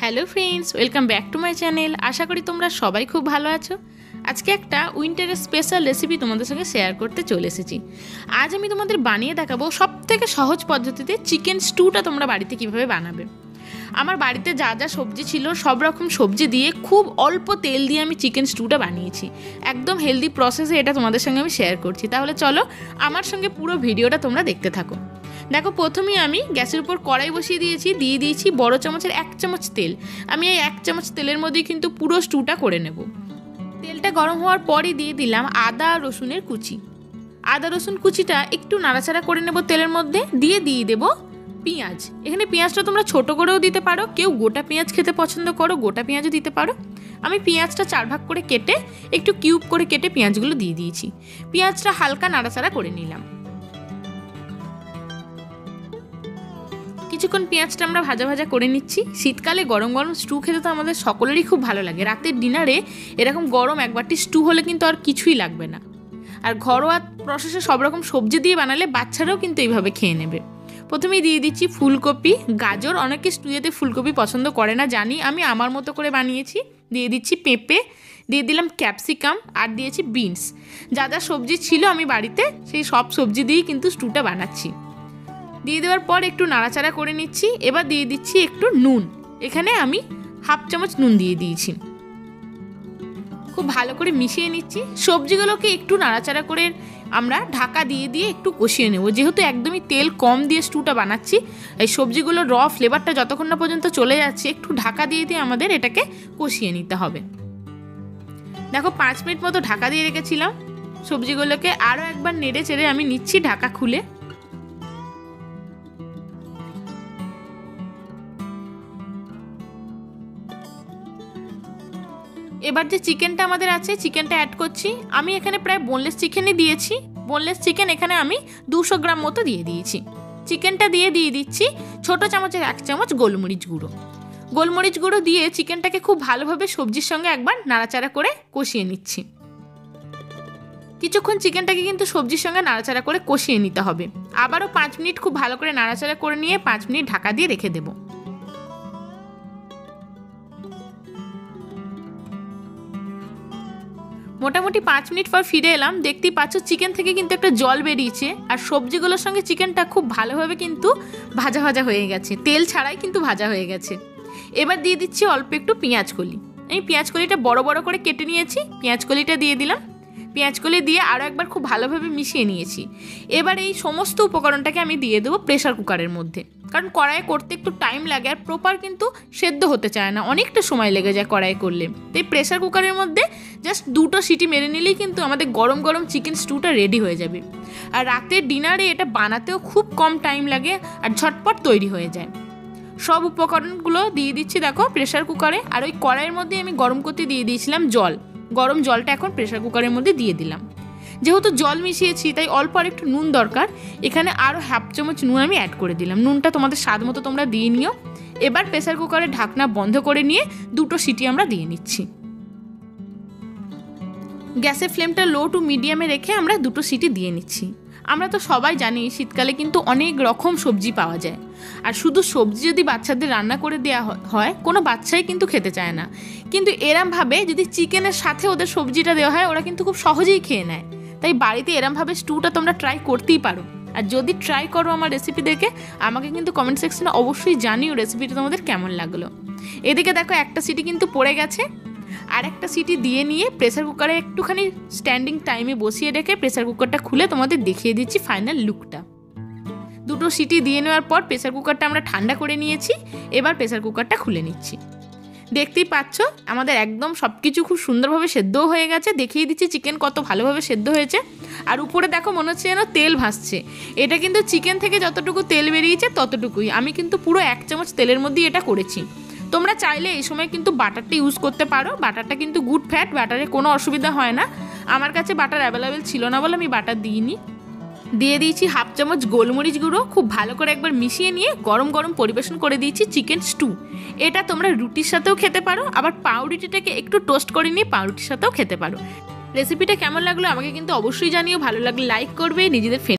Hello friends, welcome back to my channel. আশা করি তোমরা সবাই খুব ভালো আছো। আজকে একটা উইন্টারের স্পেশাল রেসিপি তোমাদের সঙ্গে শেয়ার করতে চলে এসেছি। আজ আমি তোমাদের বানিয়ে দেখাবো সবথেকে সহজ পদ্ধতিতে চিকেন স্টুটা তোমরা বাড়িতে কীভাবে বানাবে। আমার বাড়িতে যা যা সবজি ছিল সব রকম সবজি দিয়ে খুব অল্প তেল দিয়ে আমি চিকেন স্টুটা বানিয়েছি। একদম হেলদি প্রসেসে এটা তোমাদের সঙ্গে আমি শেয়ার করছি। তাহলে চলো আমার সঙ্গে পুরো ভিডিওটা তোমরা দেখতে থাকো। দেখো, প্রথমেই আমি গ্যাসের উপর কড়াই বসিয়ে দিয়ে দিয়েছি বড় চামচের 1 চামচ তেল। আমি এই 1 চামচ তেলের মধ্যেই কিন্তু পুরো স্টুটা করে নেব। তেলটা গরম হওয়ার পরই দিয়ে দিলাম আদা রসুনের কুচি। আদা রসুন কুচিটা একটু নাড়াচাড়া করে নেব তেলের মধ্যে। দিয়ে দেবো পেঁয়াজ। এখানে পেঁয়াজটা তোমরা ছোট করেও দিতে পারো, কেউ গোটা পেঁয়াজ খেতে পছন্দ করো গোটা পেঁয়াজও দিতে পারো। আমি পেঁয়াজটা 4 ভাগ করে কেটে একটু কিউব করে কেটে পেঁয়াজগুলো দিয়ে দিয়েছি। পেঁয়াজটা হালকা নাড়াচাড়া করে নিলাম। কিছুক্ষণ পেঁয়াজটা আমরা ভাজা ভাজা করে নিচ্ছি। শীতকালে গরম গরম স্টু খেতে তো আমাদের সকলেরই খুব ভালো লাগে। রাতের ডিনারে এরকম গরম এক বাটি স্টু হলে কিন্তু আর কিছুই লাগবে না। আর ঘরোয়া প্রসেসে সব রকম সবজি দিয়ে বানালে বাচ্চারাও কিন্তু এইভাবে খেয়ে নেবে। প্রথমেই দিয়ে দিচ্ছি ফুলকপি, গাজর। অনেকে স্টুয়েতে ফুলকপি পছন্দ করে না জানি, আমি আমার মতো করে বানিয়েছি। দিয়ে দিচ্ছি পেঁপে, দিয়ে দিলাম ক্যাপসিকাম, আর দিয়েছি বিনস। যা যা সবজি ছিল আমি বাড়িতে সেই সব সবজি দিয়েই কিন্তু স্টুটা বানাচ্ছি। দিয়ে দেওয়ার পর একটু নাড়াচাড়া করে নিচ্ছি। এবার দিয়ে দিচ্ছি একটু নুন। এখানে আমি 1/2 চামচ নুন দিয়ে দিয়েছি। খুব ভালো করে মিশিয়ে নিচ্ছি। সবজিগুলোকে একটু নাড়াচাড়া করে আমরা ঢাকা দিয়ে একটু কষিয়ে নেব। যেহেতু একদমই তেল কম দিয়ে স্টুটা বানাচ্ছি, এই সবজিগুলোর র ফ্লেভারটা যতক্ষণ না পর্যন্ত চলে যাচ্ছে একটু ঢাকা দিয়ে আমাদের এটাকে কষিয়ে নিতে হবে। দেখো, 5 মিনিট মতো ঢাকা দিয়ে রেখেছিলাম। সবজিগুলোকে আরও একবার নেড়ে চেড়ে আমি নিচ্ছি ঢাকা খুলে। এবার যে চিকেনটা আমাদের আছে চিকেনটা অ্যাড করছি। আমি এখানে প্রায় বোনলেস চিকেনই দিয়েছি। বোনলেস চিকেন এখানে আমি 200 গ্রাম মতো দিয়ে দিয়েছি। চিকেনটা দিয়ে দিচ্ছি ছোট চামচের 1 চামচ গোলমরিচ গুঁড়ো। গোলমরিচ গুঁড়ো দিয়ে চিকেনটাকে খুব ভালোভাবে সবজির সঙ্গে একবার নাড়াচাড়া করে কষিয়ে নিচ্ছি। কিছুক্ষণ চিকেনটাকে কিন্তু সবজির সঙ্গে নাড়াচাড়া করে কষিয়ে নিতে হবে। আবারও 5 মিনিট খুব ভালো করে নাড়াচাড়া করে নিয়ে 5 মিনিট ঢাকা দিয়ে রেখে দেবো। মোটামুটি 5 মিনিট পর ফিরে এলাম। দেখতেই পাচ্ছ চিকেন থেকে কিন্তু একটা জল বেরিয়েছে, আর সবজিগুলোর সঙ্গে চিকেনটা খুব ভালোভাবে কিন্তু ভাজা ভাজা হয়ে গেছে, তেল ছাড়াই কিন্তু ভাজা হয়ে গেছে। এবার দিয়ে দিচ্ছি অল্প একটু পেঁয়াজ কলি। আমি পেঁয়াজ কলিটা বড় বড় করে কেটে নিয়েছি, পেঁয়াজ কলিটা দিয়ে দিলাম। পেঁয়াজ কলি দিয়ে আরও একবার খুব ভালোভাবে মিশিয়ে নিয়েছি। এবার এই সমস্ত উপকরণটাকে আমি দিয়ে দেবো প্রেশার কুকারের মধ্যে, কারণ কড়াইয়ে করতে একটু টাইম লাগে আর প্রপার কিন্তু সেদ্ধ হতে চায় না, অনেকটা সময় লেগে যায় কড়াইয়ে করলে। তো এই প্রেশার কুকারের মধ্যে জাস্ট 2টো সিটি মেরে নিলেই কিন্তু আমাদের গরম গরম চিকেন স্টুটা রেডি হয়ে যাবে। আর রাতের ডিনারে এটা বানাতেও খুব কম টাইম লাগে আর ঝটপট তৈরি হয়ে যায়। সব উপকরণগুলো দিয়ে দিচ্ছি দেখো প্রেশার কুকারে। আর ওই কড়াইয়ের মধ্যে আমি গরম করতে দিয়ে দিয়েছিলাম জল। গরম জলটা এখন প্রেশার কুকারের মধ্যে দিয়ে দিলাম। যেহেতু জল মিশিয়েছি তাই অল্প আর একটু নুন দরকার। এখানে আরও 1/2 চামচ নুন আমি অ্যাড করে দিলাম। নুনটা তোমাদের স্বাদ মতো তোমরা দিয়ে নিও। এবার প্রেসার কুকারের ঢাকনা বন্ধ করে নিয়ে 2টো সিটি আমরা দিয়ে নিচ্ছি। গ্যাসের ফ্লেমটা লো টু মিডিয়ামে রেখে আমরা 2টো সিটি দিয়ে নিচ্ছি। আমরা তো সবাই জানি শীতকালে কিন্তু অনেক রকম সবজি পাওয়া যায়, আর শুধু সবজি যদি বাচ্চাদের রান্না করে দেওয়া হয় কোনো বাচ্চাই কিন্তু খেতে চায় না। কিন্তু এরমভাবে যদি চিকেনের সাথে ওদের সবজিটা দেওয়া হয় ওরা কিন্তু খুব সহজেই খেয়ে নেয়। তাই বাড়িতে এরমভাবে স্টুটা তোমরা ট্রাই করতেই পারো। আর যদি ট্রাই করো আমার রেসিপি দেখে আমাকে কিন্তু কমেন্ট সেকশনে অবশ্যই জানিও রেসিপিটা তোমাদের কেমন লাগলো। এদিকে দেখো একটা সিটি কিন্তু পড়ে গেছে। আর একটা সিটি দিয়ে নিয়ে প্রেসার কুকারে একটুখানি স্ট্যান্ডিং টাইমে বসিয়ে রেখে প্রেসার কুকারটা খুলে তোমাদের দেখিয়ে দিচ্ছি ফাইনাল লুকটা। 2টো সিটি দিয়ে নেওয়ার পর প্রেসার কুকারটা আমরা ঠান্ডা করে নিয়েছি। এবার প্রেসার কুকারটা খুলে নিচ্ছি। দেখতেই পাচ্ছ আমাদের একদম সব কিছু খুব সুন্দরভাবে সেদ্ধও হয়ে গেছে। দেখিয়ে দিচ্ছি চিকেন কত ভালোভাবে সেদ্ধ হয়েছে। আর উপরে দেখো মনে হচ্ছে যেন তেল ভাসছে। এটা কিন্তু চিকেন থেকে যতটুকু তেল বেরিয়েছে ততটুকুই। আমি কিন্তু পুরো 1 চামচ তেলের মধ্যেই এটা করেছি। তোমরা চাইলে এই সময় কিন্তু বাটারটা ইউজ করতে পারো। বাটারটা কিন্তু গুড ফ্যাট, বাটারে কোনো অসুবিধা হয় না। আমার কাছে বাটার অ্যাভেলেবেল ছিল না বলে আমি বাটার দিইনি। দিয়ে দিয়েছি 1/2 চামচ গোলমরিচ গুঁড়ো। খুব ভালো করে একবার মিশিয়ে নিয়ে গরম গরম পরিবেশন করে দিয়েছি চিকেন স্টু। এটা তোমরা রুটির সাথেও খেতে পারো, আবার পাউরুটিটাকে একটু টোস্ট করে নিয়ে পাউরুটির সাথেও খেতে পারো। রেসিপিটা কেমন লাগলো আমাকে কিন্তু অবশ্যই জানিও। ভালো লাগলে লাইক করবে, নিজেদের